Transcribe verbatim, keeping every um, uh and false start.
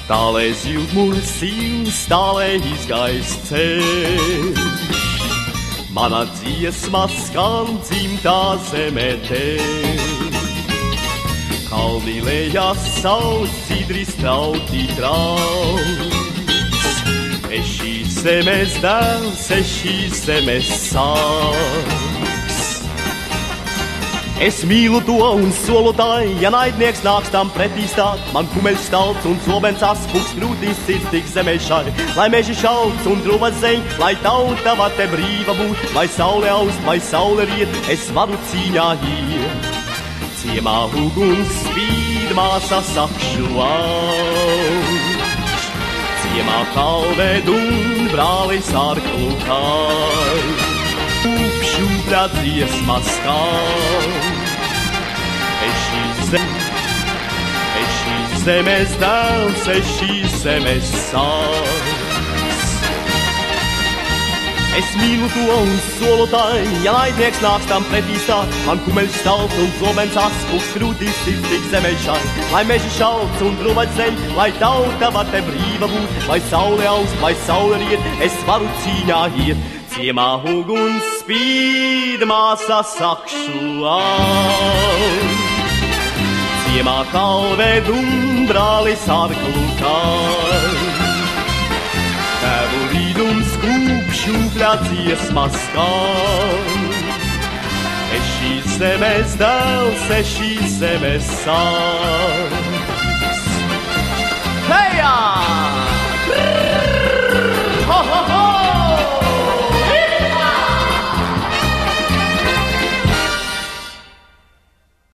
Tālēs jūtmuļs sīvs, tālēs gais ceļš. Mana dziesma skan dzimtā zemē tev. Kalni lejās saules, cidri strauti trauc. Es šīs zemes dēls, es šīs zemes sāks. Es mīlu to un solu tai, ja naidnieks nāks tam pretī stāt. Man kumeļš stalts un zobens aspuks, krūtīs sirds tik zemē šai. Lai meži šauc un druva zeņ, lai tauta var te brīva būt. Lai saule aust, vai saule riet, es varu cīņā iet. Ciemā uguns spīd, māsa sakšu lauž. Ciemā kalved un brālis ar klukāj. Upšūpļa dziesma skan. Es šīs zemes, es šīs zemes dēls, es šīs zemes sāks. Es mīlu to un solu tai, ja naidnieks nāks tam pretī stāt. Man kumeļš stalts un zobens aspuks, krūtīs sirds tik zemē šai. Lai meži šauc un druva zeņ, lai tauta var te brīva būt. Lai saule aust, vai saule riet, es varu cīņā iet. Ciemā uguns spīd, māsa sakšu lauž. Ciemā kalved un brālis ar klukāj. Tēvu rīdums kūpšūpļa dziesma skan. Es šīs zemes dēls, es šīs zemes sāks. Hejā! Ho, ho, ho!